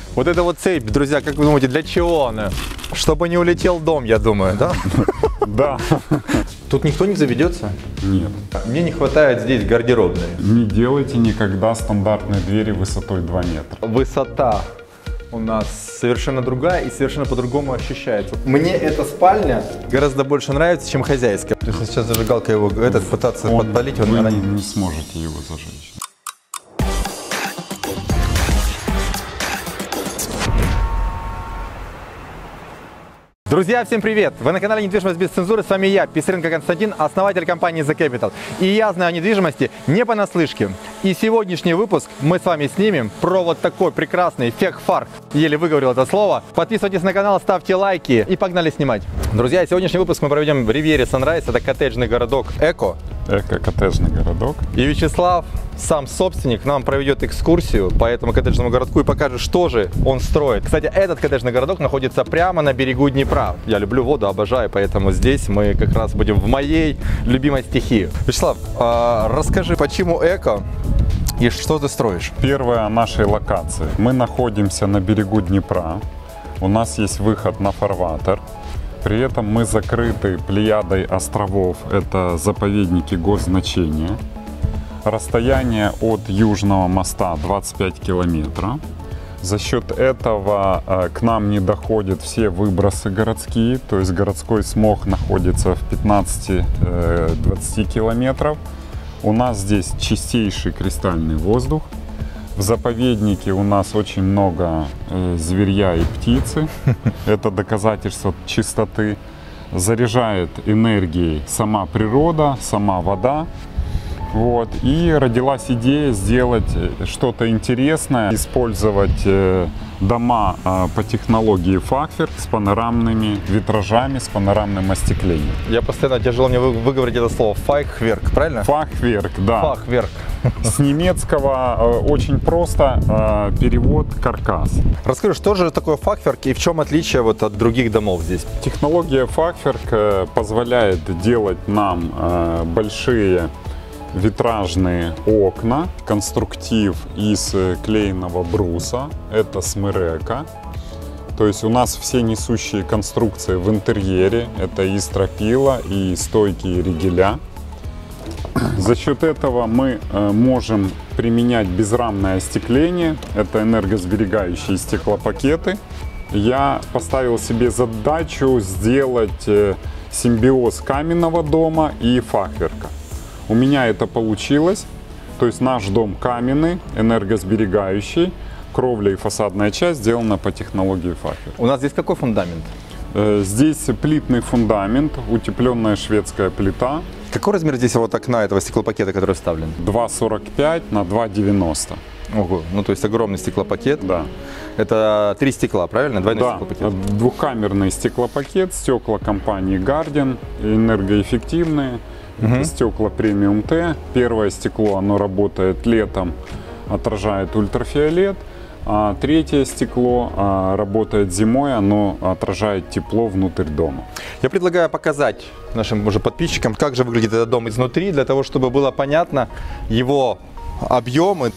Вот это вот цепь, друзья, как вы думаете, для чего она? Чтобы не улетел дом, я думаю, да? Да. Тут никто не заведется? Нет. Мне не хватает здесь гардеробной. Не делайте никогда стандартные двери высотой 2 метра. Высота у нас совершенно другая и совершенно по-другому ощущается. Мне эта спальня гораздо больше нравится, чем хозяйская. То есть сейчас зажигалка его пытаться подпалить, Вы она не сможете его зажечь. Друзья, всем привет! Вы на канале «Недвижимость без цензуры». С вами я, Писаренко Константин, основатель компании The Capital. И я знаю о недвижимости не понаслышке. И сегодняшний выпуск мы с вами снимем про вот такой прекрасный фег-фарк. Еле выговорил это слово. Подписывайтесь на канал, ставьте лайки и погнали снимать. Друзья, сегодняшний выпуск мы проведем в Ривьере Санрайз. Это коттеджный городок Эко. Эко-коттеджный городок. И Вячеслав, сам собственник, нам проведет экскурсию по этому коттеджному городку и покажет, что же он строит. Кстати, этот коттеджный городок находится прямо на берегу Днепра. Я люблю воду, обожаю, поэтому здесь мы как раз будем в моей любимой стихии. Вячеслав, расскажи, почему Эко и что ты строишь? Первая нашей локации. Мы находимся на берегу Днепра. У нас есть выход на фарватер. При этом мы закрыты плеядой островов, это заповедники госзначения. Расстояние от Южного моста 25 километров. За счет этого к нам не доходят все выбросы городские, то есть городской смог находится в 15-20 километров. У нас здесь чистейший кристальный воздух. В заповеднике у нас очень много зверья и птицы. Это доказательство чистоты. Заряжает энергией сама природа, сама вода. Вот. И родилась идея сделать что-то интересное, использовать дома по технологии фахверк с панорамными витражами, с панорамным остеклением. Я постоянно тяжело мне выговорить это слово. Фахверк, правильно? Фахверк, да. Фахверк. С немецкого очень просто перевод каркас. Расскажи, что же такое фахверк и в чем отличие вот от других домов здесь? Технология фахверк позволяет делать нам большие витражные окна, конструктив из клееного бруса, это смерека. То есть у нас все несущие конструкции в интерьере, это и стропила, и стойки, и ригеля. За счет этого мы можем применять безрамное остекление, это энергосберегающие стеклопакеты. Я поставил себе задачу сделать симбиоз каменного дома и фахверка. У меня это получилось, то есть наш дом каменный, энергосберегающий, кровля и фасадная часть сделана по технологии фахверк. У нас здесь какой фундамент? Здесь плитный фундамент, утепленная шведская плита. Какой размер здесь вот окна этого стеклопакета, который вставлен? 2,45 на 2,90. Ого, ну то есть огромный стеклопакет. Да. Это 3 стекла, правильно? Двойной Да, стеклопакет. двухкамерный стеклопакет, стекла компании Guardian, энергоэффективные. Это стекла премиум Т. Первое стекло, оно работает летом, отражает ультрафиолет. А третье стекло работает зимой, оно отражает тепло внутрь дома. Я предлагаю показать нашим уже подписчикам, как же выглядит этот дом изнутри, для того, чтобы было понятно его объемы.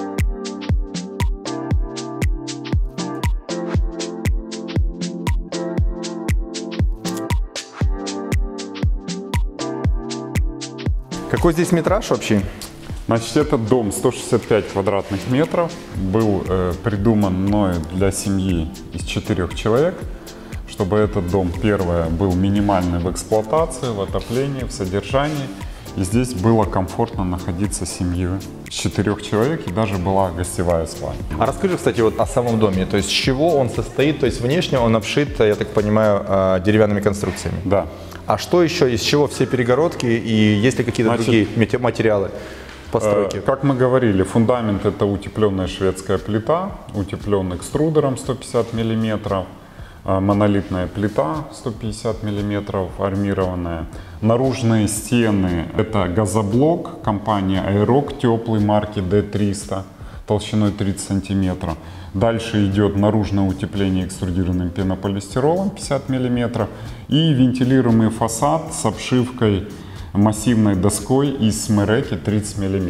Какой здесь метраж вообще? Значит, этот дом 165 квадратных метров, был придуман мною для семьи из 4 человек, чтобы этот дом, первое, был минимальный в эксплуатации, в отоплении, в содержании. И здесь было комфортно находиться семьей с 4 человек, и даже была гостевая спальня. А расскажи, кстати, вот о самом доме, то есть с чего он состоит, то есть внешне он обшит, я так понимаю, деревянными конструкциями. Да. А что еще, из чего все перегородки и есть ли какие-то другие материалы постройки? Как мы говорили, фундамент это утепленная шведская плита, утепленный экструдером 150 мм, монолитная плита 150 мм, армированная. Наружные стены это газоблок компании Aeroc теплый марки D300 толщиной 30 сантиметров. Дальше идет наружное утепление экструдированным пенополистиролом 50 мм и вентилируемый фасад с обшивкой массивной доской из смереки 30 мм.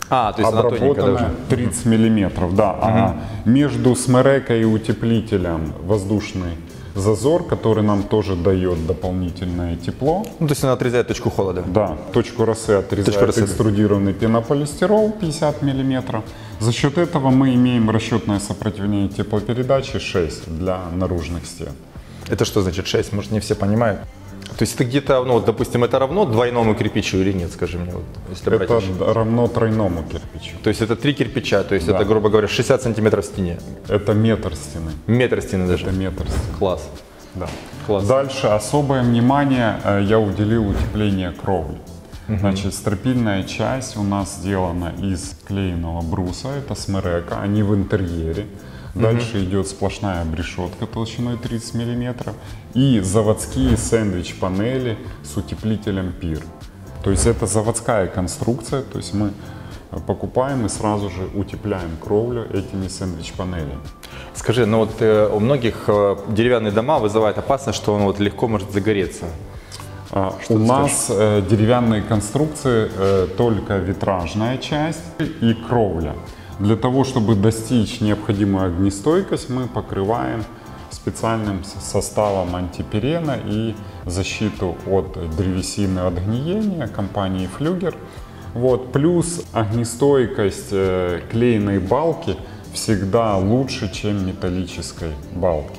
То есть она тоненькая обработанная 30 миллиметров, да. А между смерекой и утеплителем воздушный зазор, который нам тоже дает дополнительное тепло. Ну, то есть она отрезает точку холода. Да, точку росы отрезает экструдированный пенополистирол 50 миллиметров. За счет этого мы имеем расчетное сопротивление теплопередачи 6 для наружных стен. Это что значит 6? Может, не все понимают. То есть это где-то, ну, вот, допустим, это равно двойному кирпичу или нет, скажи мне, вот, если брать Это равно тройному кирпичу. То есть это 3 кирпича, то есть Да. это, грубо говоря, 60 сантиметров в стене. Это метр стены. Метр стены даже. Это метр стены. Класс. Да. Класс. Дальше особое внимание я уделил утеплению кровли. Значит, стропильная часть у нас сделана из клееного бруса, это смерека, они в интерьере. Дальше идет сплошная обрешетка толщиной 30 мм и заводские сэндвич-панели с утеплителем пир. То есть это заводская конструкция, то есть мы покупаем и сразу же утепляем кровлю этими сэндвич-панелями. Скажи, ну вот у многих деревянные дома вызывает опасность, что он вот легко может загореться. У нас деревянные конструкции только витражная часть и кровля. Для того, чтобы достичь необходимую огнестойкость, мы покрываем специальным составом антипирена и защиту от древесины от гниения компании Flüger. Вот. Плюс огнестойкость клееной балки всегда лучше, чем металлической балки.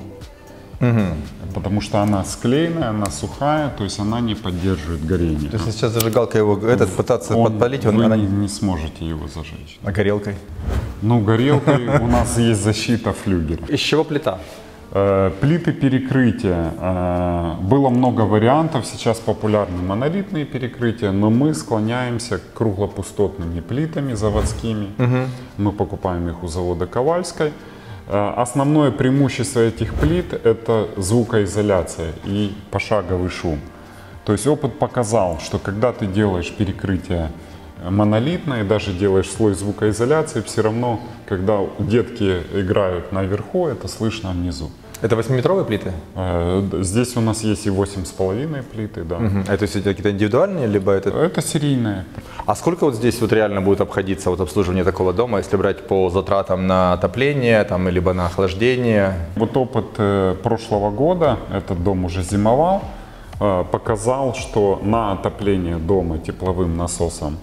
Потому что она склеенная, она сухая, то есть она не поддерживает горение. То есть сейчас зажигалка его пытаться подпалить, вы она не сможете его зажечь. А горелкой? Ну, горелкой у нас есть защита Флюгера. Из чего плита? Плиты перекрытия. Было много вариантов, сейчас популярны монолитные перекрытия, но мы склоняемся к круглопустотными плитами заводскими. Мы покупаем их у завода Ковальской. Основное преимущество этих плит – это звукоизоляция и пошаговый шум. То есть опыт показал, что когда ты делаешь перекрытие монолитное, даже делаешь слой звукоизоляции, все равно, когда детки играют наверху, это слышно внизу. Это 8-метровые плиты? Здесь у нас есть и 8,5 плиты, да. Это есть какие-то индивидуальные, либо это... Это серийные. А сколько вот здесь вот реально будет обходиться вот обслуживание такого дома, если брать по затратам на отопление, там, либо на охлаждение? Вот опыт прошлого года, этот дом уже зимовал, показал, что на отопление дома тепловым насосом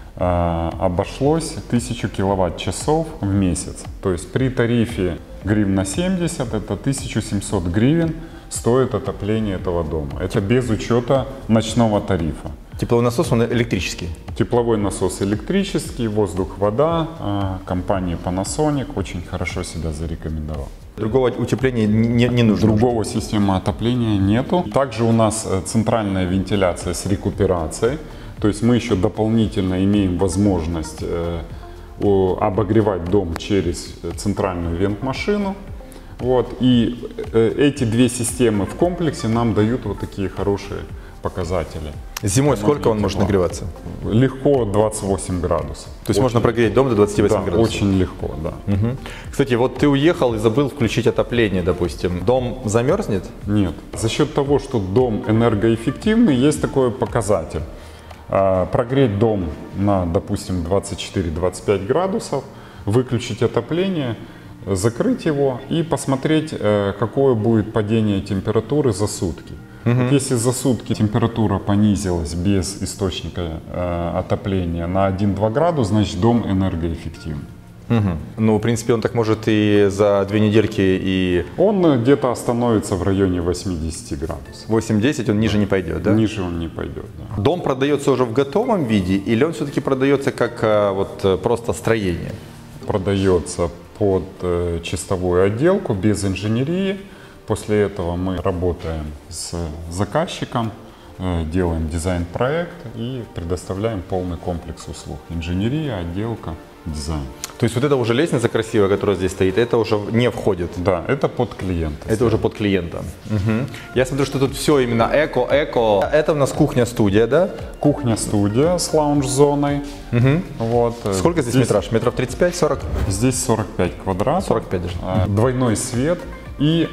обошлось 1000 киловатт-часов в месяц. То есть при тарифе гривна 70, это 1700 гривен стоит отопление этого дома. Это без учета ночного тарифа. Тепловой насос, он электрический? Тепловой насос электрический, воздух-вода, компания Panasonic очень хорошо себя зарекомендовала. Другого утепления не нужно? Другого системы отопления нету. Также у нас центральная вентиляция с рекуперацией. То есть мы еще дополнительно имеем возможность обогревать дом через центральную вент-машину. Вот. И эти две системы в комплексе нам дают вот такие хорошие показатели. Зимой сколько он может нагреваться? Легко 28 градусов. То есть можно прогреть дом до 28 да, градусов? Очень легко, да. Кстати, вот ты уехал и забыл включить отопление, допустим. Дом замерзнет? Нет. За счет того, что дом энергоэффективный, есть такой показатель. Прогреть дом на, допустим, 24-25 градусов, выключить отопление, закрыть его и посмотреть, какое будет падение температуры за сутки. Вот если за сутки температура понизилась без источника отопления на 1-2 градуса, значит дом энергоэффективный. Ну, в принципе, он так может и за 2 недельки и... Он где-то остановится в районе 80 градусов. 8-10 он ниже не пойдет, да? Ниже он не пойдет, да. Дом продается уже в готовом виде или он все-таки продается как вот просто строение? Продается под чистовую отделку, без инженерии. После этого мы работаем с заказчиком, делаем дизайн-проект и предоставляем полный комплекс услуг. Инженерия, отделка, дизайн. То есть вот эта уже лестница красивая, которая здесь стоит, это уже не входит? Да, это под клиента. Это уже под клиента. Я смотрю, что тут все именно эко. Это у нас кухня-студия, да? Кухня-студия с лаунж-зоной. Вот. Сколько здесь метраж? Метров 35-40? Здесь 45 квадратов. 45 даже. Двойной свет. И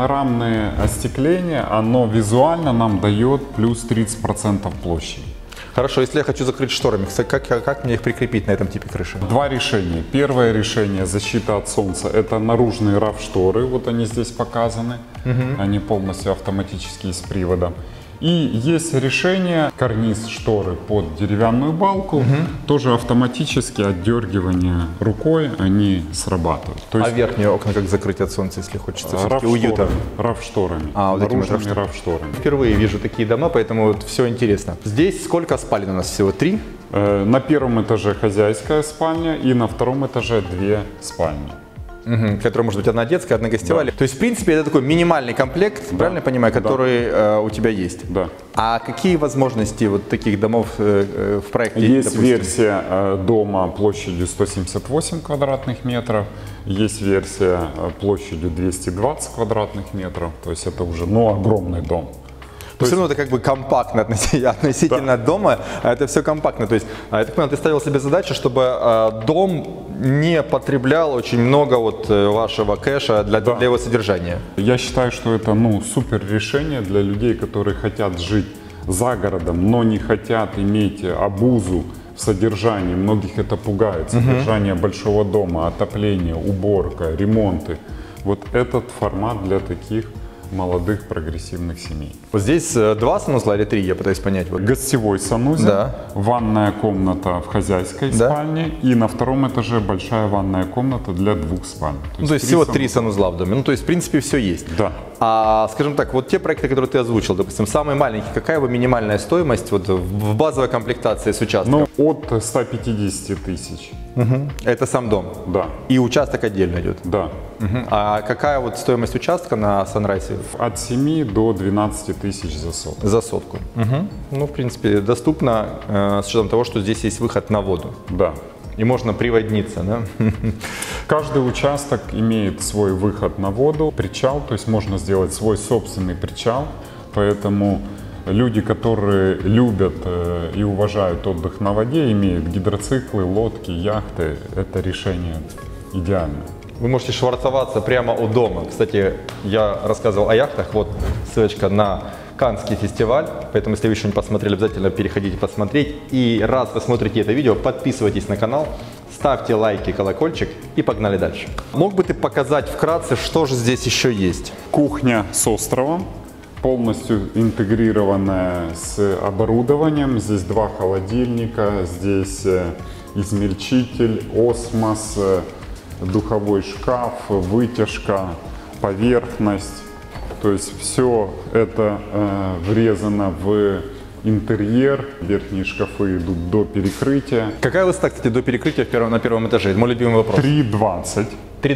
панорамное остекление, оно визуально нам дает плюс 30% площади. Хорошо, если я хочу закрыть шторами, кстати, как мне их прикрепить на этом типе крыши? Два решения. Первое решение — защита от солнца. Это наружные RAV-шторы, вот они здесь показаны. Они полностью автоматические с приводом. И есть решение карниз шторы под деревянную балку, тоже автоматически отдергивание рукой, они срабатывают. То есть, а верхние окна как закрыть от солнца, если хочется все-таки уюта? RAV-шторами. Вот этими наружными RAV-шторами. Впервые вижу такие дома, поэтому вот все интересно. Здесь сколько спален у нас всего? 3? На первом этаже хозяйская спальня и на втором этаже 2 спальни. Которая может быть одна детская, одна гостевая. Да. То есть, в принципе, это такой минимальный комплект, правильно я понимаю, который у тебя есть? Да. А какие возможности вот таких домов в проекте? Есть, допустим? версия дома площадью 178 квадратных метров, есть версия площадью 220 квадратных метров, то есть это уже огромный дом. То есть, все равно это как бы компактно относительно дома, это все компактно. То есть, я так понимаю, ты ставил себе задачу, чтобы дом не потреблял очень много вот вашего кэша для его содержания. Я считаю, что это супер решение для людей, которые хотят жить за городом, но не хотят иметь обузу в содержании. Многих это пугает. Содержание большого дома, отопление, уборка, ремонты. Вот этот формат для таких молодых прогрессивных семей. Вот здесь 2 санузла или 3, я пытаюсь понять. Вот. Гостевой санузел, ванная комната в хозяйской спальне и на втором этаже большая ванная комната для 2 спален. То есть всего 3 санузла в доме. То есть в принципе все есть. Да. А скажем так, вот те проекты, которые ты озвучил, допустим, самый маленький, какая его минимальная стоимость вот в базовой комплектации с участком? От 150 тысяч. Это сам дом? Да. И участок отдельно идет? Да. А какая вот стоимость участка на Санрайзе? От 7 до 12 тысяч за сотку. За сотку. Ну, в принципе, доступно с учетом того, что здесь есть выход на воду. Да. И можно приводниться, да? Каждый участок имеет свой выход на воду, причал, то есть можно сделать свой собственный причал, поэтому люди, которые любят и уважают отдых на воде, имеют гидроциклы, лодки, яхты, это решение идеальное. Вы можете швартоваться прямо у дома. Кстати, я рассказывал о яхтах, вот ссылочка на Каннский фестиваль, поэтому если вы еще не посмотрели, обязательно переходите посмотреть. И раз вы смотрите это видео, подписывайтесь на канал, ставьте лайки, колокольчик и погнали дальше. Мог бы ты показать вкратце, что же здесь еще есть? Кухня с островом, полностью интегрированная с оборудованием. Здесь 2 холодильника, здесь измельчитель, осмос, духовой шкаф, вытяжка, поверхность. То есть все это врезано в интерьер. Верхние шкафы идут до перекрытия. Какая высота, кстати, до перекрытия на первом этаже? Мой любимый вопрос. 3,20.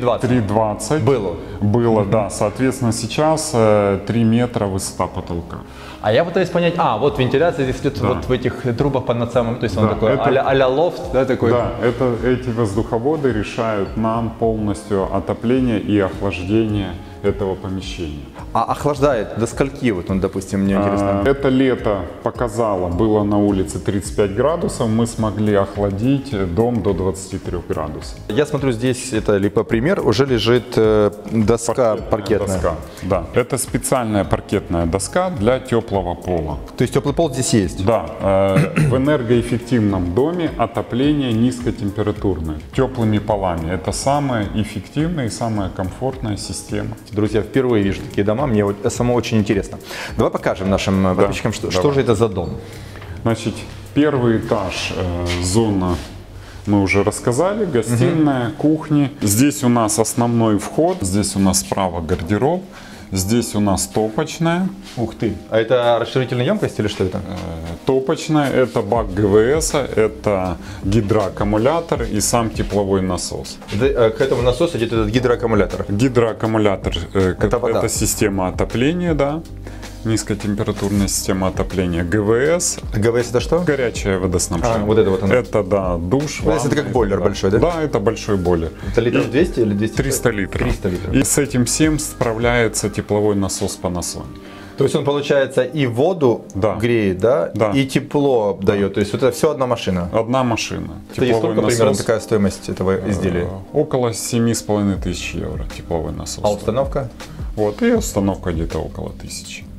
3,20. Было? Было, да. Соответственно, сейчас 3 метра высота потолка. А я пытаюсь понять, вот вентиляция здесь идет вот в этих трубах под над самым, то есть он такой а-ля лофт, да, такой? Да, эти воздуховоды решают нам полностью отопление и охлаждение этого помещения. А охлаждает до скольки, вот он, допустим, мне интересно? Это лето показало, было на улице 35 градусов, мы смогли охладить дом до 23 градусов. Я смотрю, здесь это липопример, уже лежит доска паркетная. Доска, да, это специальная паркетная доска для теплого пола. То есть теплый пол здесь есть? Да, в энергоэффективном доме отопление низкотемпературное, теплыми полами. Это самая эффективная и самая комфортная система. Друзья, впервые вижу такие дома, мне само очень интересно. Давай покажем нашим подписчикам, что же это за дом. Значит, первый этаж, зона, мы уже рассказали, гостиная, кухня. Здесь у нас основной вход, здесь у нас справа гардероб. Здесь у нас топочная. Ух ты! А это расширительная емкость или что это? Топочная, это бак ГВС, это гидроаккумулятор и сам тепловой насос. К этому насосу идет этот гидроаккумулятор? Гидроаккумулятор это система отопления, да. Низкотемпературная система отопления. ГВС. ГВС это что? Горячее водоснабжение. Вот это вот оно. Это, да, душ. Это как бойлер большой, да? Да, это большой бойлер. Это литров 200 или 200? 300 литров. 300 литров. И с этим всем справляется тепловой насос Panasonic. То есть он, получается, и воду греет, да? И тепло дает. То есть вот это все одна машина? Одна машина. И сколько примерно такая стоимость этого изделия? Около 7,5 тысяч евро тепловой насос. А установка? Вот, и установка где-то около 1000.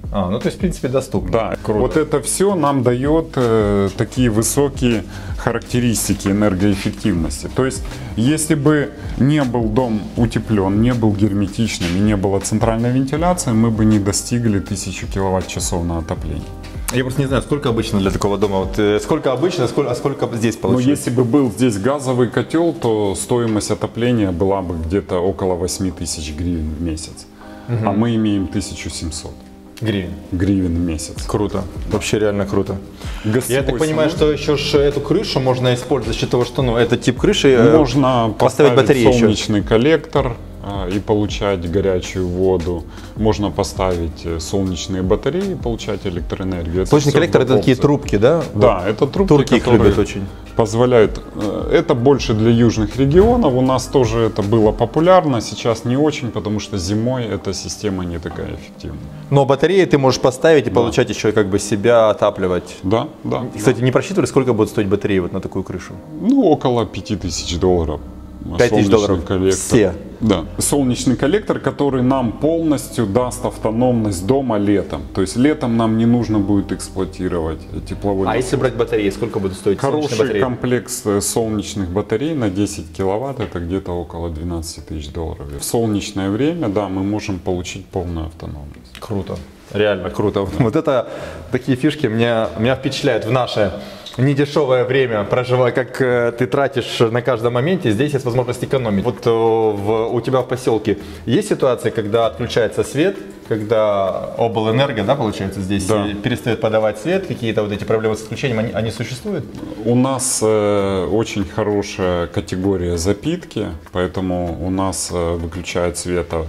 Ну то есть, в принципе, доступно. Да, Круто. вот это все нам дает такие высокие характеристики энергоэффективности. То есть, если бы не был дом утеплен, не был герметичным и не было центральной вентиляции, мы бы не достигли 1000 киловатт-часов на отопление. Я просто не знаю, сколько обычно для такого дома. Вот, сколько обычно, а сколько здесь Но получается? если бы был здесь газовый котел, то стоимость отопления была бы где-то около 8000 гривен в месяц. А мы имеем 1700 гривен в месяц. Круто. Вообще реально круто. Гостевой Я так понимаю, салон. что еще эту крышу можно использовать за счет того, что это тип крыши. Можно поставить батареи еще. солнечный коллектор и получать горячую воду. Можно поставить солнечные батареи и получать электроэнергию. Солнечный коллектор — это такие трубки, да? Да, это трубки, Турки их которые любят очень. позволяют. Это больше для южных регионов. У нас тоже это было популярно. Сейчас не очень, потому что зимой эта система не такая эффективная. Но батареи ты можешь поставить и получать еще как бы себя отапливать. Да, да. Кстати, не просчитывали, сколько будет стоить батареи вот на такую крышу? Ну, около $5000. 5000 Солнечный долларов. коллектор. Все. Да. Солнечный коллектор, который нам полностью даст автономность дома летом. То есть летом нам не нужно будет эксплуатировать тепловой насос. Если брать батареи, сколько будут стоить солнечные Хороший батареи? комплекс солнечных батарей на 10 киловатт, это где-то около $12000. В солнечное время, да, мы можем получить полную автономность. Круто. Реально круто. Вот это такие фишки меня впечатляют в наше недешевое время, проживая, как ты тратишь на каждом моменте. Здесь есть возможность экономить. Вот у тебя в поселке есть ситуация, когда отключается свет, когда облэнерго, да, получается, здесь перестает подавать свет, какие-то вот эти проблемы с отключением, они существуют? У нас очень хорошая категория запитки, поэтому у нас выключают света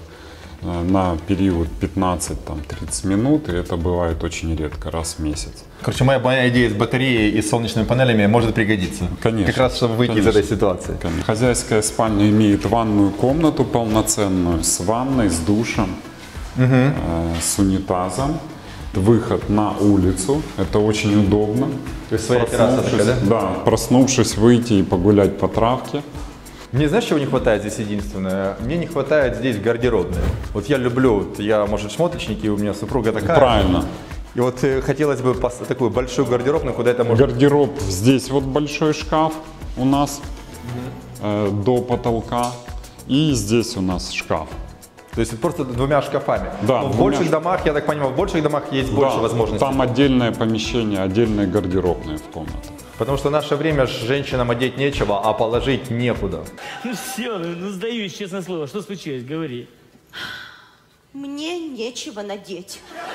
на период 15-30 минут, и это бывает очень редко, раз в месяц. Короче, моя идея с батареей и солнечными панелями может пригодиться. Конечно. Как раз, чтобы выйти из этой ситуации. Конечно. Хозяйская спальня имеет ванную комнату полноценную, с ванной, с душем, с унитазом. Выход на улицу, это очень удобно. То есть своя терраса такая, да? Да, проснувшись, выйти и погулять по травке. Мне знаешь, чего не хватает здесь единственное? Мне не хватает здесь гардеробной. Вот я люблю, я, может, шмоточники, у меня супруга такая. Правильно. И вот хотелось бы такую большую гардеробную, куда это можно... Гардероб, здесь вот большой шкаф у нас до потолка, и здесь у нас шкаф. То есть просто двумя шкафами. Да, но в больших домах, я так понимаю, в больших домах есть больше возможностей. Там отдельное помещение, отдельные гардеробные в комнатах. Потому что в наше время женщинам одеть нечего, а положить некуда. Ну все, сдаюсь, честное слово. Что случилось? Говори. Мне нечего надеть.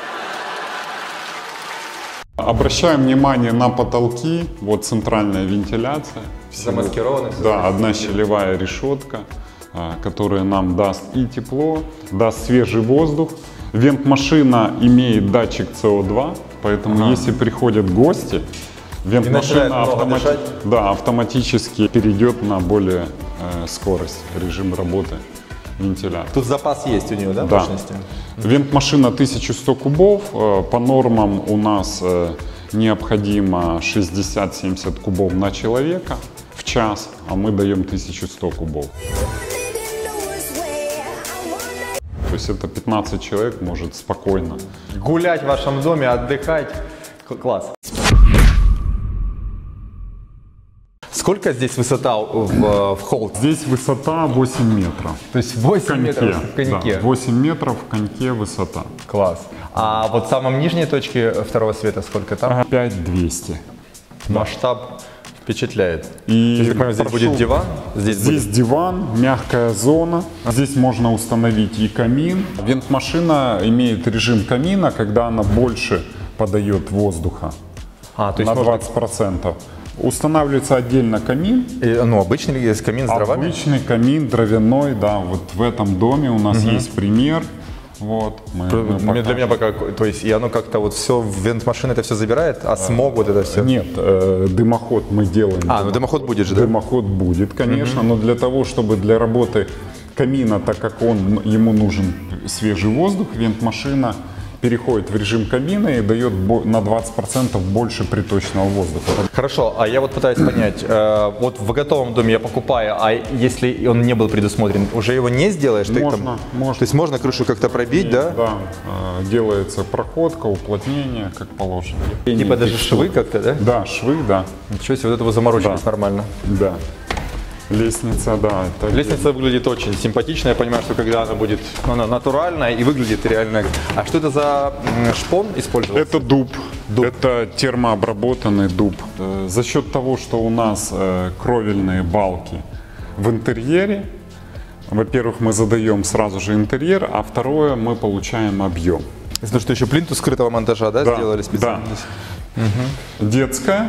Обращаем внимание на потолки, вот центральная вентиляция. Замаскированы. Да, одна щелевая решетка, которая нам даст и тепло, даст свежий воздух. Вентмашина имеет датчик СО2, поэтому если приходят гости, вентмашина автоматически перейдет на более скорость, режим работы вентилятора. Тут запас есть у нее, да, Да. мощности? Вентмашина 1100 кубов. По нормам у нас необходимо 60-70 кубов на человека в час, а мы даем 1100 кубов. То есть это 15 человек может спокойно. Гулять в вашем доме, отдыхать. Класс. Сколько здесь высота в холл? Здесь высота 8 метров. То есть 8 метров в коньке. Да, 8 метров в коньке высота. Класс. А вот в самом нижней точке второго света сколько там? 5200. Масштаб впечатляет. И Я так понимаю, здесь прошу, будет диван? Здесь диван, мягкая зона. Здесь можно установить и камин. Вентмашина имеет режим камина, когда она больше подает воздуха то есть на можно... 20%. Устанавливается отдельно камин. обычный есть камин с дровами? Обычный камин дровяной, да. Вот в этом доме у нас есть пример. Вот, Для меня пока, то есть и оно как-то вот все, вентмашина это все забирает, а смог вот это все? Нет, дымоход мы делаем. Ну дымоход будет же, да? Дымоход будет, конечно, но для того, чтобы для работы камина, так как ему нужен свежий воздух, вентмашина переходит в режим кабины и дает на 20% больше приточного воздуха. Хорошо, а я вот пытаюсь понять, вот в готовом доме я покупаю, а если он не был предусмотрен, уже его не сделаешь? Можно. То есть можно крышу как-то пробить, да? Да, делается проходка, уплотнение, как положено. Типа даже швы как-то, да? Да, швы, да. Ничего себе, вот этого заморочились Да. нормально. Да. Лестница, да. Это Лестница выглядит очень симпатично, я понимаю, что когда она будет, она натуральная и выглядит реально. А что это за шпон использовался? Это дуб. Это термообработанный дуб. За счет того, что у нас кровельные балки в интерьере, во-первых, мы задаем сразу же интерьер, а второе, мы получаем объем. Ну что, еще плинтус скрытого монтажа, да, сделали специально? Да. Детская.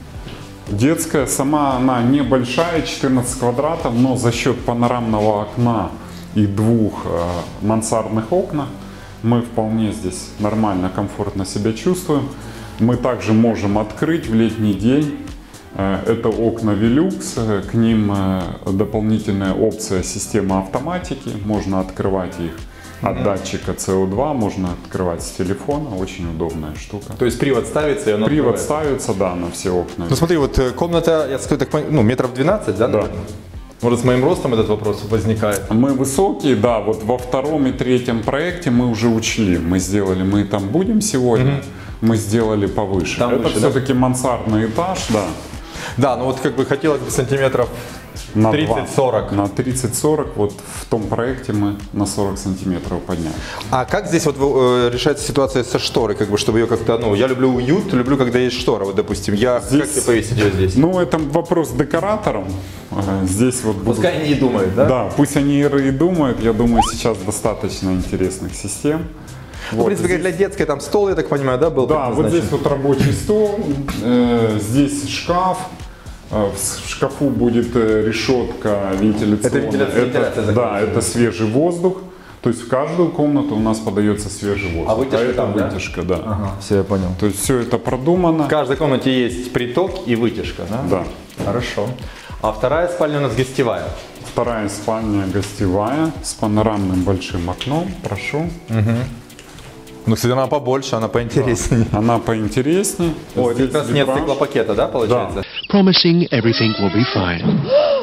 Детская, сама она небольшая, 14 квадратов, но за счет панорамного окна и двух мансардных окон мы вполне здесь нормально, комфортно себя чувствуем. Мы также можем открыть в летний день. Это окна Velux, к ним дополнительная опция системы автоматики. Можно открывать их от датчика CO2, можно открывать с телефона, очень удобная штука. То есть привод ставится и оно Привод открывается. ставится, да, на все окна. Ну смотри, вот комната, я скажу так, ну метров 12, да, наверное? Может, с моим ростом этот вопрос возникает? Мы высокие, да, вот во втором и третьем проекте мы уже учли. Мы сделали, мы там будем сегодня, мы сделали повыше. Там Это выше, да? все-таки мансардный этаж, да. Да, ну вот как бы хотелось бы сантиметров На 30-40. На 30-40, вот в том проекте мы на 40 сантиметров подняли. А как здесь вот решается ситуация со шторой, как бы, чтобы ее как-то, ну, я люблю уют, люблю, когда есть штора, вот, допустим, я, как тебе повесить ее здесь? Ну, это вопрос декораторам. Здесь вот будут... Пускай они и думают, да? Да, пусть они и думают, я думаю, сейчас достаточно интересных систем. Ну, в принципе, как для детской, там стол, я так понимаю, да, был? Да, вот здесь вот рабочий стол, здесь шкаф, в шкафу будет решетка вентиляционная. Это вентиляция, да, это свежий воздух. То есть в каждую комнату у нас подается свежий воздух. А вытяжка это там, да? вытяжка, да. Ага, все, я понял. То есть все это продумано. В каждой комнате есть приток и вытяжка, да? Да. Хорошо. А вторая спальня у нас гостевая. Вторая спальня гостевая с панорамным большим окном. Прошу. Ну, кстати, она побольше, она поинтереснее. Она поинтереснее. Ой, это Здесь как раз нет витраж. стеклопакета, да, получается? promising everything will be fine.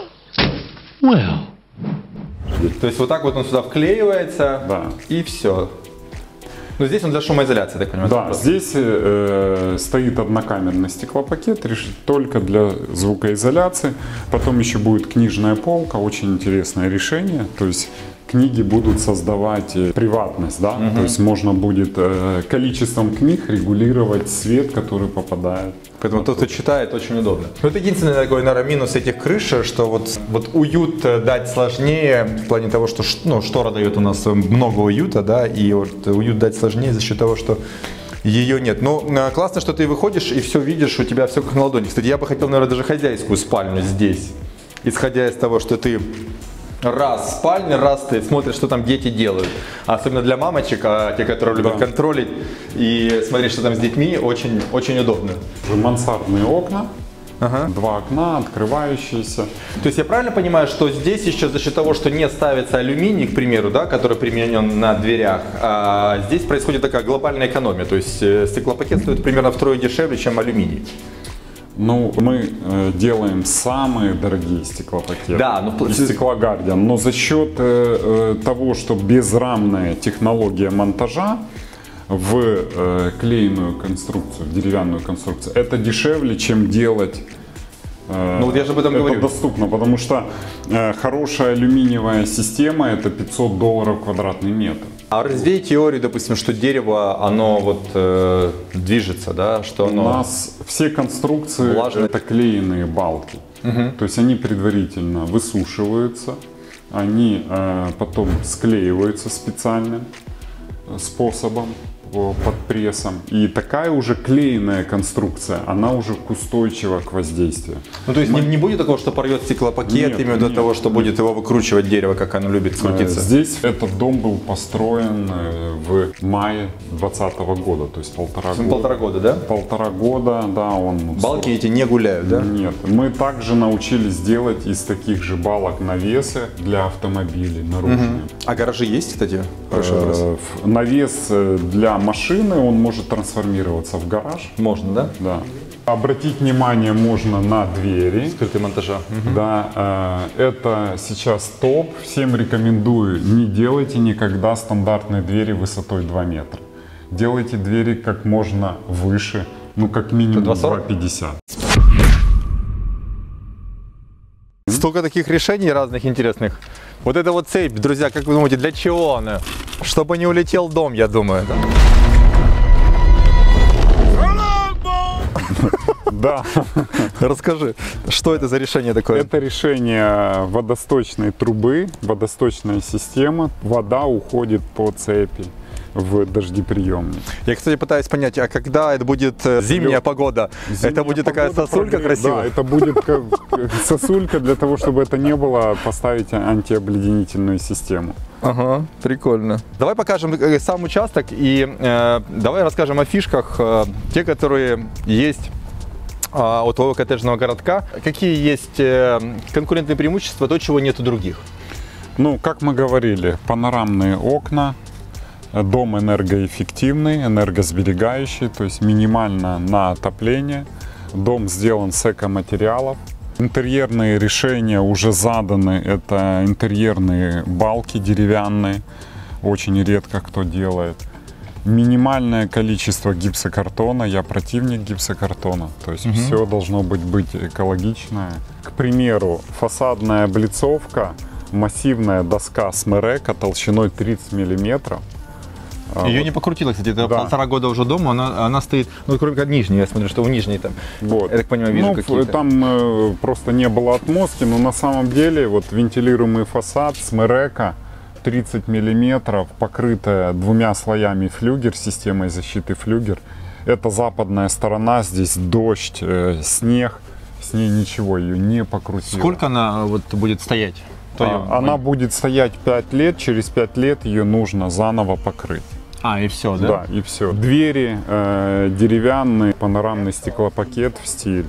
Well, То есть вот так вот он сюда вклеивается, Да. и все. Ну, здесь он для шумоизоляции, так понимаю? Да, просто. здесь стоит однокамерный стеклопакет, только для звукоизоляции. Потом еще будет книжная полка, очень интересное решение. То есть книги будут создавать приватность, да? То есть можно будет количеством книг регулировать свет, который попадает. Поэтому тот, кто читает, очень удобно. Ну, это единственный такой, наверное, минус этих крыш, что вот уют дать сложнее в плане того, что ну, штора дает у нас много уюта, да, и вот уют дать сложнее за счет того, что ее нет. Но классно, что ты выходишь и все видишь, у тебя все как на ладони. Кстати, я бы хотел, наверное, даже хозяйскую спальню здесь, исходя из того, что ты раз спальня, раз ты смотришь, что там дети делают. Особенно для мамочек, те, которые любят контролить и смотреть, что там с детьми, очень, очень удобно. Мансардные окна, Ага. два окна открывающиеся. То есть я правильно понимаю, что здесь еще за счет того, что не ставится алюминий, к примеру, да, который применен на дверях, здесь происходит такая глобальная экономия. То есть стеклопакет стоит примерно втрое дешевле, чем алюминий. Ну, мы делаем самые дорогие стеклопакеты. Да, ну, из стеклогардиан. Но за счет того, что безрамная технология монтажа в клееную конструкцию, в деревянную конструкцию, это дешевле, чем делать. Ну вот я же об этом это говорю. доступно, потому что хорошая алюминиевая система это $500 квадратный метр. А развей теорию, допустим, что дерево, оно вот движется, да, что У оно... нас все конструкции влажные. это клееные балки. То есть они предварительно высушиваются, они потом склеиваются специальным способом под прессом. И такая уже клееная конструкция, она уже устойчива к воздействию. Ну, то есть не будет такого, что порвет стеклопакет, Нет, именно до нет, того, что будет его выкручивать дерево, как оно любит крутиться? Здесь этот дом был построен в мае 2020 года, то есть полтора года. Года, да? Полтора года, да, он... Балки эти не гуляют, да? Нет, мы также научились делать из таких же балок навесы для автомобилей наружные. А гаражи есть, кстати? Хороший вопрос. Навес для машины, он может трансформироваться в гараж. Можно, да? Да. Обратить внимание можно на двери. Скрытый монтажа. Да, это сейчас топ. Всем рекомендую, не делайте никогда стандартные двери высотой 2 метра. Делайте двери как можно выше, ну как минимум 2,50. Столько таких решений разных интересных. Вот эта вот цепь, друзья, как вы думаете, для чего она? Чтобы не улетел дом, я думаю. Да. Расскажи, что это за решение такое? Это решение водосточной трубы, водосточная система. Вода уходит по цепи в дождеприемник. Я, кстати, пытаюсь понять, а когда это будет зимняя погода? Это будет такая сосулька красивая? Да, это будет как сосулька для того, чтобы это не было, поставить антиобледенительную систему. Ага, прикольно. Давай покажем сам участок и давай расскажем о фишках, те, которые есть у твоего коттеджного городка. Какие есть конкурентные преимущества, то, чего нет у других? Ну, как мы говорили, панорамные окна, дом энергоэффективный, энергосберегающий, то есть минимально на отопление. Дом сделан с экоматериалов. Интерьерные решения уже заданы, это интерьерные балки деревянные, очень редко кто делает. Минимальное количество гипсокартона, я противник гипсокартона, то есть все должно быть экологичное. К примеру, фасадная облицовка, массивная доска Смерека толщиной 30 миллиметров. Ее не покрутила, кстати, это 1,5 года уже дома, она стоит, ну кроме как нижней, я смотрю, что у нижней там, вот. Я так понимаю, вижу какие-то. Там просто не было отмостки, но на самом деле вот вентилируемый фасад Смерека 30 миллиметров, покрытая 2 слоями флюгер, системой защиты флюгер. Это западная сторона, здесь дождь, снег, с ней ничего ее не покрутило. Сколько она вот будет стоять? Она будет стоять 5 лет, через 5 лет ее нужно заново покрыть. И все, да? Да, и все. Двери деревянные, панорамный стеклопакет в стиль.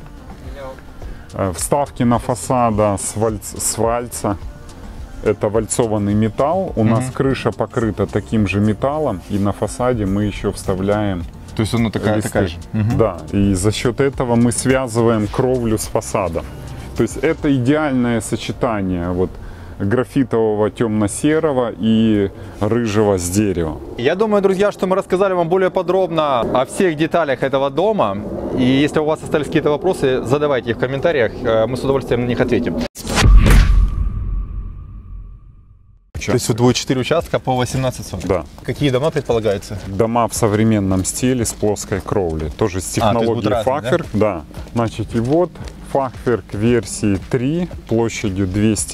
Вставки на фасада с вальца. Это вальцованный металл. У нас крыша покрыта таким же металлом, и на фасаде мы еще вставляем. То есть она такая же. Да, и за счет этого мы связываем кровлю с фасадом. То есть это идеальное сочетание вот графитового темно-серого и рыжего с дерева. Я думаю, друзья, что мы рассказали вам более подробно о всех деталях этого дома. И если у вас остались какие-то вопросы, задавайте их в комментариях, мы с удовольствием на них ответим. То есть будет 4 участка по 18 соток? Да. Какие дома предполагаются? Дома в современном стиле с плоской кровлей. Тоже с технологией фахверк. Да? Значит, и вот фахверк версии 3 площадью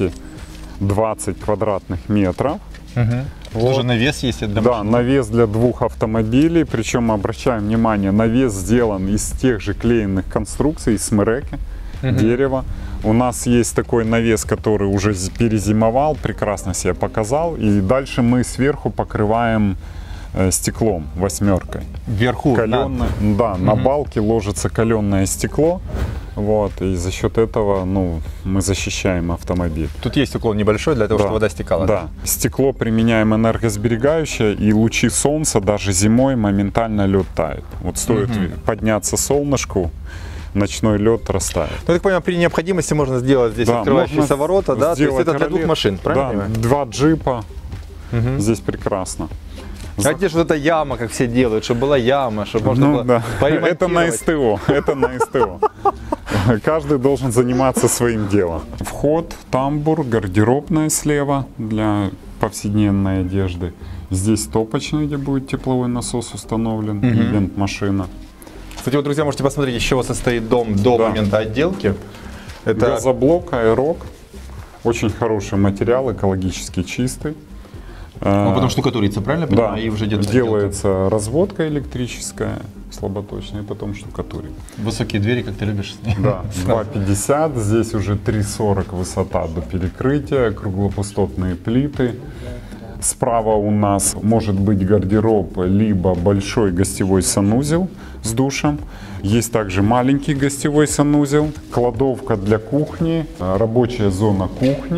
220 квадратных метров. Вот. Тоже навес есть? Да, навес для 2 автомобилей. Причем, обращаем внимание, навес сделан из тех же клеенных конструкций, из Смерека, дерева. У нас есть такой навес, который уже перезимовал, прекрасно себя показал. И дальше мы сверху покрываем стеклом, 8. Вверху? Каленое, да, на балке ложится каленое стекло. Вот, и за счет этого мы защищаем автомобиль. Тут есть уклон небольшой для того, чтобы вода стекала? Да. Стекло применяем энергосберегающее, и лучи солнца даже зимой моментально лед тает. Вот стоит подняться солнышку, ночной лед растает. Ну, я так понимаю, при необходимости можно сделать здесь открывающиеся ворота, да? То есть это для 2 машин, правильно? Да, 2 джипа, здесь прекрасно. А где же вот эта яма, как все делают, чтобы была яма, чтобы можно было поремонтировать? Это на СТО, это на СТО. Каждый должен заниматься своим делом. Вход, тамбур, гардеробная слева для повседневной одежды. Здесь топочный, где будет тепловой насос установлен, и вент-машина. Кстати, вот, друзья, можете посмотреть, из чего состоит дом до момента отделки. Это газоблок, аэрок. Очень хороший материал, экологически чистый. Потом штукатурится, правильно? Да, и уже делается разводка электрическая, слаботочная, и потом штукатурит. Высокие двери, как ты любишь. Да, 2,50, здесь уже 3,40 высота до перекрытия, круглопустотные плиты. Справа у нас может быть гардероб, либо большой гостевой санузел с душем. Есть также маленький гостевой санузел, кладовка для кухни, рабочая зона кухни.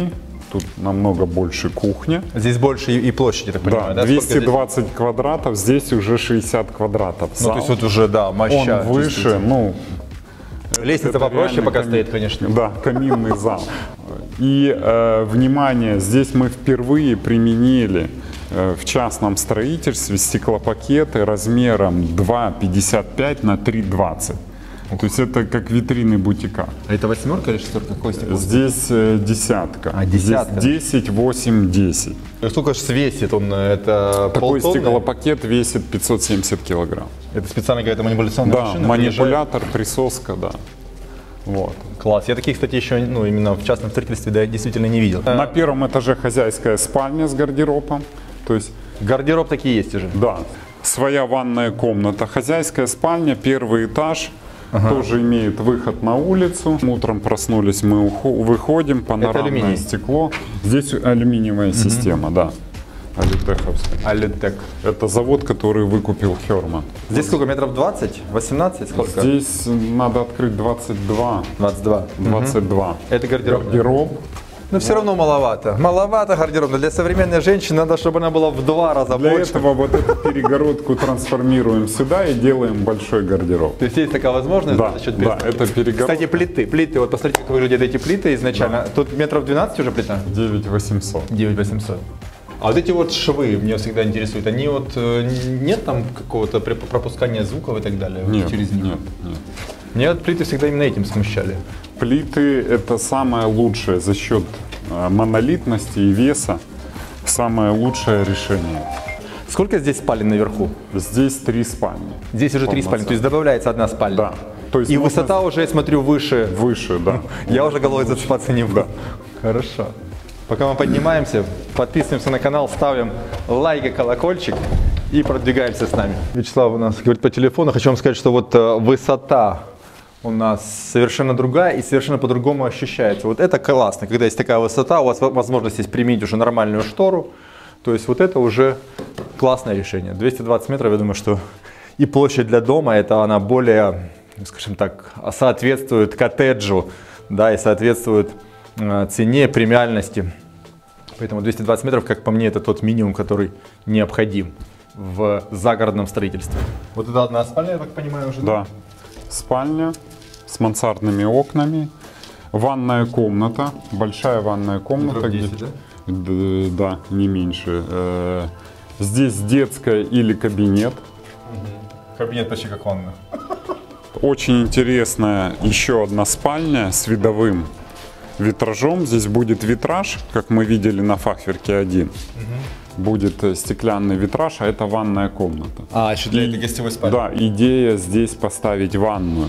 Тут намного больше кухня. Здесь больше и площади, я так понимаю, Да, да? Сколько здесь? 220 квадратов, здесь уже 60 квадратов. Ну, Зал. то есть вот уже, да, моща. Он выше, ну, Лестница это попроще реально пока стоит, конечно. Да, каминный зал. И, внимание, здесь мы впервые применили в частном строительстве стеклопакеты размером 2,55 на 3,20. То есть это как витрины бутика. А это восьмерка или шестерка? Какой стекло? Здесь десятка. А, десятка. Здесь 10, 8, 10. Сколько же весит он? Это Такой полтонны? стеклопакет весит 570 килограмм. Это специально какая-то манипуляционная Да, машина? манипулятор, присоска, да. Вот. Класс. Я таких, кстати, еще, ну, именно в частном строительстве, да, действительно не видел. На первом этаже хозяйская спальня с гардеробом. То есть, Гардероб такие есть уже. да, своя ванная комната. Хозяйская спальня, первый этаж. Тоже имеет выход на улицу. Утром проснулись, мы выходим, панорамное алюминий? стекло. Здесь алюминиевая система, да. Алютеховская. Алютек. Это завод, который выкупил Херман. Здесь сколько, метров 20? 18? Сколько? Здесь надо открыть 22. 22. 22. Это гардероб. Гардероб. Но все равно маловато. Маловато гардероб. Но для современной женщины надо, чтобы она была в 2 раза Для больше. этого вот эту перегородку трансформируем сюда и делаем большой гардероб. То есть есть такая возможность Да, за счет да, это перегородка. Кстати, плиты. Вот посмотрите, как выглядят эти плиты изначально. Тут метров 12 уже плита? 9800. 9800. А вот эти вот швы меня всегда интересуют. Они вот нет там какого-то пропускания звуков и так далее Нет, через них? нет. Мне вот плиты всегда именно этим смущали. Плиты это самое лучшее за счет монолитности и веса. Самое лучшее решение. Сколько здесь спален наверху? Здесь 3 спальни. Здесь уже 3 спальни, то есть добавляется одна спальня. Да. То есть И можно высота уже, я смотрю, выше. выше, да. Я уже головой засыпаться не буду. Хорошо. Пока мы поднимаемся, подписываемся на канал, ставим лайк и колокольчик и продвигаемся с нами. Вячеслав у нас говорит по телефону. Хочу вам сказать, что вот высота у нас совершенно другая и совершенно по-другому ощущается. Вот это классно, когда есть такая высота, у вас возможность есть применить уже нормальную штору. То есть вот это уже классное решение. 220 метров, я думаю, что и площадь для дома, это она более, скажем так, соответствует коттеджу, да, и соответствует цене, премиальности. Поэтому 220 метров, как по мне, это тот минимум, который необходим в загородном строительстве. Вот это одна спальня, я так понимаю, уже? Да. Спальня с мансардными окнами. Ванная комната. Большая ванная комната. Метров 10, где- да? Да, не меньше. Здесь детская или кабинет. Кабинет почти как ванна. Очень интересная еще одна спальня с видовым витражом. Здесь будет витраж, как мы видели на фахверке 1. Будет стеклянный витраж, а это ванная комната. А, еще для этой гостевой спальни. Да, идея здесь поставить ванную.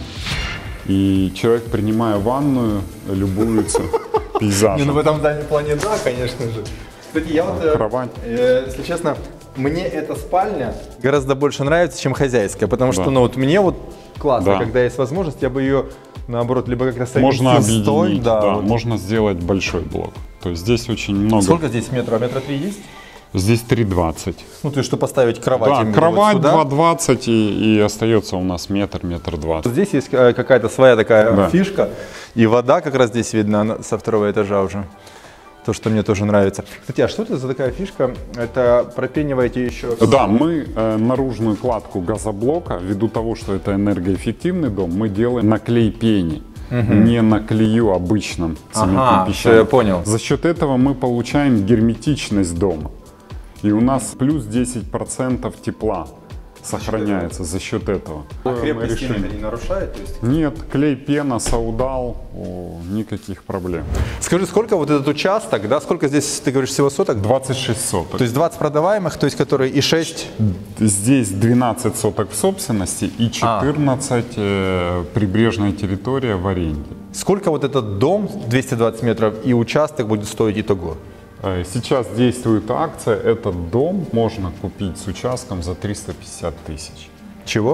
И человек, принимая ванную, любуется Не, ну пейзажем. в этом плане да, конечно же. Кстати, я вот, Кровать. если честно, мне эта спальня гораздо больше нравится, чем хозяйская, потому что, Да. ну вот мне вот классно, Да. когда есть возможность, я бы ее, наоборот, либо как раз Можно совместить с той, объединить, да, да, вот. можно сделать большой блок. То есть здесь очень много. Сколько здесь метров? Метра 3 есть? Здесь 3,20. Ну, то есть, что поставить кровать Да, именно кровать вот сюда. 2,20 и остается у нас метр 20. Здесь есть какая-то своя такая Да. фишка, и вода как раз здесь видна со 2-го этажа уже. То, что мне тоже нравится. Кстати, а что это за такая фишка? Это пропениваете еще? Да, мы наружную кладку газоблока, ввиду того, что это энергоэффективный дом, мы делаем на клей пене, не на клею обычном цементном Ага, песчаном. всё, я понял. За счет этого мы получаем герметичность дома. И у нас плюс 10% тепла сохраняется за счет этого. А крепкость Решение. стены это не нарушает? То есть... Нет, клей, пена, саудал, никаких проблем. Скажи, сколько вот этот участок, да, сколько здесь, ты говоришь, всего соток? 26 соток. То есть 20 продаваемых, то есть которые и 6... Здесь 12 соток в собственности и 14 прибрежная территория в аренде. Сколько вот этот дом 220 метров и участок будет стоить итого? Сейчас действует акция, этот дом можно купить с участком за 350 тысяч. Чего?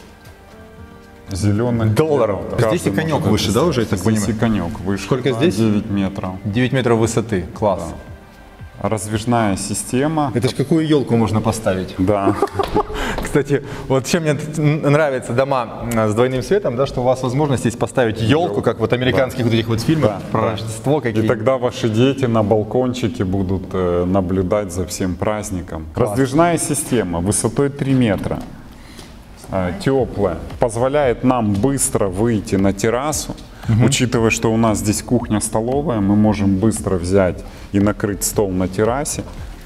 Зеленых Долларов. Каждый Здесь и конек может выше, да, уже, я так Здесь понимаю? и конек выше. Сколько да, здесь? 9 метров. 9 метров высоты. Класс. Раздвижная система. Это ж какую елку можно поставить? Да. Кстати, вот чем мне нравятся дома с двойным светом, да, что у вас возможность есть поставить елку, как вот американских вот этих вот фильмах про Рождество какие-то. И тогда ваши дети на балкончике будут наблюдать за всем праздником. Раздвижная система высотой 3 метра, теплая, позволяет нам быстро выйти на террасу. Учитывая, что у нас здесь кухня-столовая, мы можем быстро взять и накрыть стол на террасе.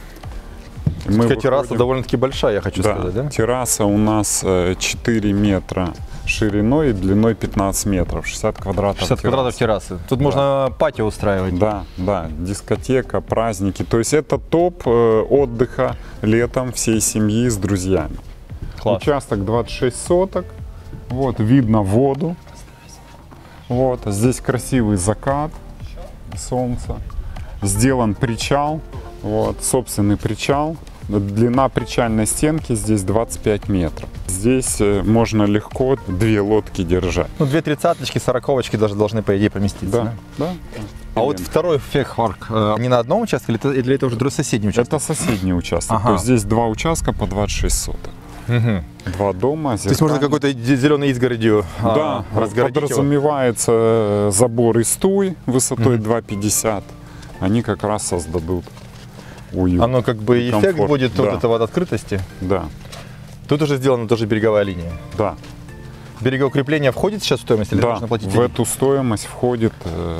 Терраса довольно-таки большая, я хочу сказать, да? Терраса у нас 4 метра шириной и длиной 15 метров, 60 квадратов 60 квадратов террасы. Тут можно патио устраивать. Да, да, дискотека, праздники. То есть это топ отдыха летом всей семьи с друзьями. Класс. Участок 26 соток, вот, видно воду. Вот, здесь красивый закат, солнце. Сделан причал, вот, собственный причал. Длина причальной стенки здесь 25 метров. Здесь можно легко 2 лодки держать. Ну, 2 тридцаточки, 40-очки даже должны, по идее, поместиться. Да, да. А вот второй фехпарк, не на одном участке или это уже соседний участок? Это соседний участок. Ага. То есть здесь 2 участка по 26 соток. 2 дома. То есть можно какой-то зеленой изгородью разгородить его? Подразумевается забор и стуй высотой 2,50. Они как раз создадут уют. Оно как бы эффект комфорт. будет Да. вот этого от открытости. Да, Тут уже сделана тоже береговая линия. да. Берегоукрепление входит сейчас в стоимость или Да, нужно платить? в эту стоимость входит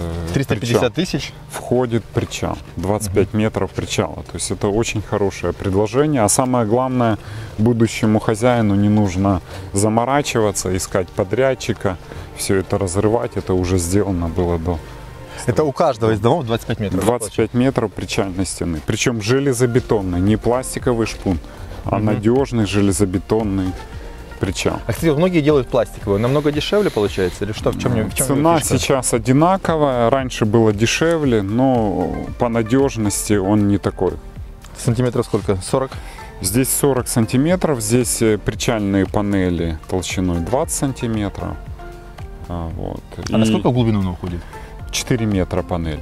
350 тысяч? Входит причал, 25 метров причала. То есть это очень хорошее предложение. А самое главное, будущему хозяину не нужно заморачиваться, искать подрядчика, все это разрывать. Это уже сделано было до. Это у каждого из домов 25 метров? 25 метров причальной стены. Причем железобетонный, не пластиковый шпун, а надежный железобетонный причал. А, кстати, многие делают пластиковую. Намного дешевле получается? Или что? В чем Цена сейчас одинаковая. Раньше было дешевле, но по надежности он не такой. Сантиметров сколько? 40? Здесь 40 сантиметров. Здесь причальные панели толщиной 20 сантиметров. Вот. А насколько в глубину она уходит? 4 метра панель.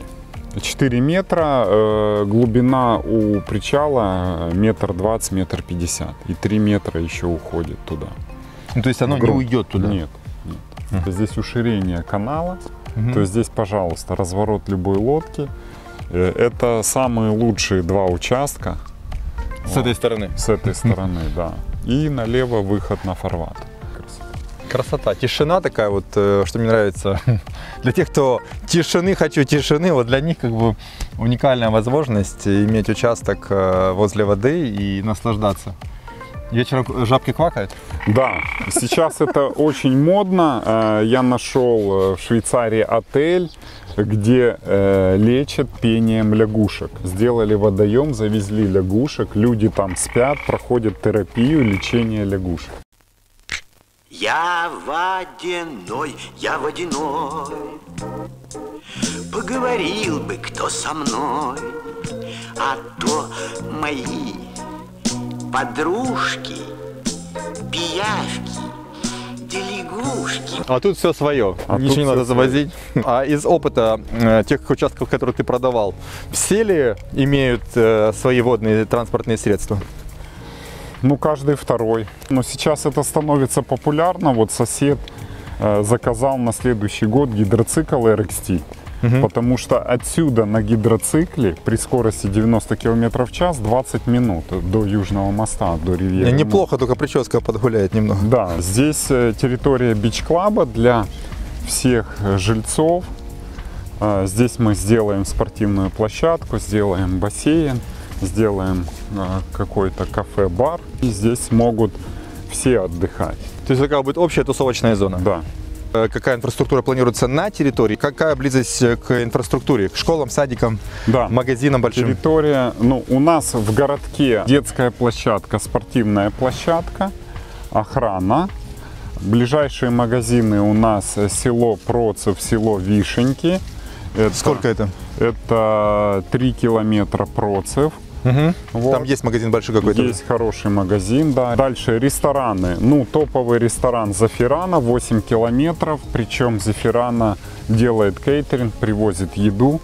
4 метра, глубина у причала 1,20 м, 1,50 м. И 3 метра еще уходит туда. Ну, то есть оно не уйдет туда? Нет. Здесь уширение канала. То есть здесь, пожалуйста, разворот любой лодки. Это самые лучшие 2 участка. С этой стороны? С этой стороны, да. И налево выход на фарватер. Красота. Тишина такая вот, что мне нравится. Для тех, кто хочу тишины, вот для них как бы уникальная возможность иметь участок возле воды и наслаждаться. Вечером жабки квакают? Да, сейчас это очень модно. Я нашел в Швейцарии отель, где лечат пением лягушек. Сделали водоем, завезли лягушек, люди там спят, проходят терапию лечения лягушек. Я водяной, я водяной. Поговорил бы кто со мной, а то мои подружки, пиявки, да лягушки. А тут все свое, ничего не надо завозить. А из опыта тех участков, которые ты продавал, все ли имеют свои водные транспортные средства? Ну, каждый второй. Но сейчас это становится популярно. Вот сосед заказал на следующий год гидроцикл RXT. Потому что отсюда на гидроцикле при скорости 90 км в час 20 минут до Южного моста, до Ривьеры. Неплохо, только прическа подгуляет немного. Да, здесь территория бич-клаба для всех жильцов. Здесь мы сделаем спортивную площадку, сделаем бассейн, сделаем какой-то кафе-бар. И здесь могут все отдыхать. То есть такая будет общая тусовочная зона? Да. Какая инфраструктура планируется на территории? Какая близость к инфраструктуре? К школам, садикам, Да. магазинам большим? Территория, ну, у нас в городке детская площадка, спортивная площадка, охрана. Ближайшие магазины у нас село Процев, село Вишеньки. Сколько это? Это 3 километра Процев. Вот. Там есть магазин большой какой-то? Есть хороший магазин, да. Дальше рестораны. Ну, топовый ресторан Зафирана, 8 километров. Причем Зафирана делает кейтеринг, привозит еду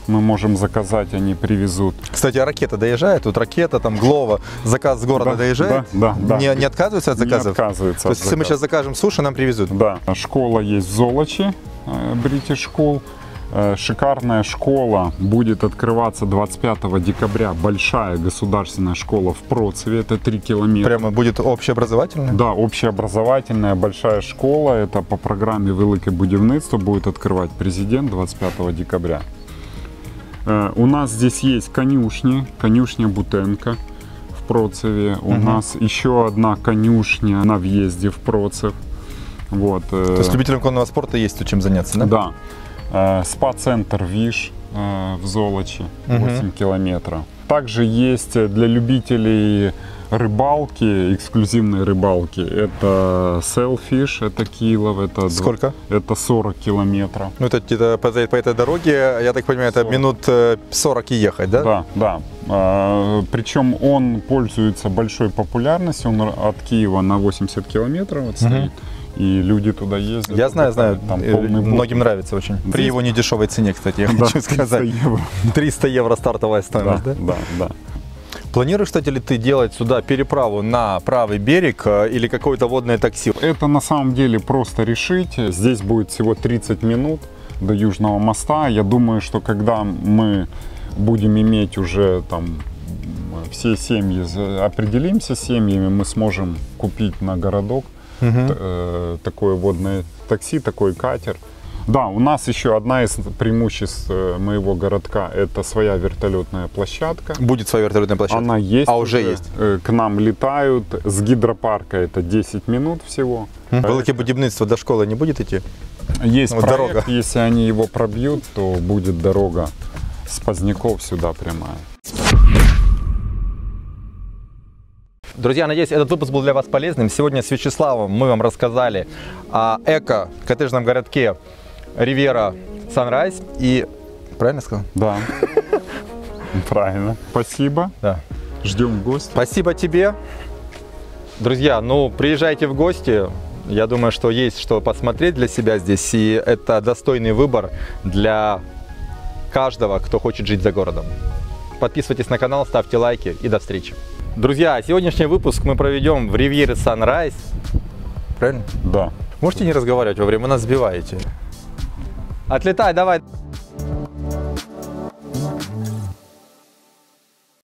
Мы можем заказать, они привезут. Кстати, а ракета доезжает? Тут ракета, там Глова, заказ с города Да, доезжает? да. Не отказываются от заказов? Не отказываются То от есть, если мы заказов. сейчас закажем суши, нам привезут? Да. Школа есть в Золочи, British School. Шикарная школа будет открываться 25 декабря. Большая государственная школа в Процеве, это 3 километра. Прямо будет общеобразовательная? Да, общеобразовательная большая школа. Это по программе «Велике будівництво» будет открывать президент 25 декабря. У нас здесь есть конюшня Бутенко в Процеве. У нас еще одна конюшня на въезде в Процев. Вот. То есть любителям конного спорта есть чем заняться, да? Да. Спа-центр ВИШ в Золочи, 8 километров. Также есть для любителей рыбалки, эксклюзивной рыбалки. Это Sailfish, это Килов. Это Сколько? Это 40 километров. Ну, это где-то по этой дороге, я так понимаю, это 40. минут 40 и ехать, да? Да. Причем он пользуется большой популярностью. Он от Киева на 80 километров вот стоит. И люди туда ездят. Я знаю, там полный многим нравится очень. При его недешевой цене, кстати, я хочу сказать. 300 евро. 300 евро стартовая стоимость, да? Да. Планируешь, кстати, ли ты делать сюда переправу на правый берег или какое-то водное такси? Это на самом деле просто решить. Здесь будет всего 30 минут до Южного моста. Я думаю, что когда мы будем иметь уже там все семьи, определимся с семьями, мы сможем купить на городок такое водное такси, такой катер. Да, у нас еще одна из преимуществ моего городка — это своя вертолетная площадка. Будет своя вертолетная площадка? Она есть. А уже есть? К нам летают. С гидропарка это 10 минут всего. Велике будівництво до школы не будет идти? Есть Вот проект, дорога. если они его пробьют, то будет дорога с Поздняков сюда прямая. Друзья, надеюсь, этот выпуск был для вас полезным. Сегодня с Вячеславом мы вам рассказали о эко-коттеджном городке Ривьера Санрайз. И правильно сказал? Да. Правильно. Спасибо. Да. Ждем в гости. Спасибо тебе. Друзья, приезжайте в гости. Я думаю, что есть что посмотреть для себя здесь. И это достойный выбор для каждого, кто хочет жить за городом. Подписывайтесь на канал, ставьте лайки и до встречи. Друзья, сегодняшний выпуск мы проведем в Ривьере Санрайз. Правильно? Да. Можете не разговаривать во время, вы нас сбиваете. Отлетай, давай.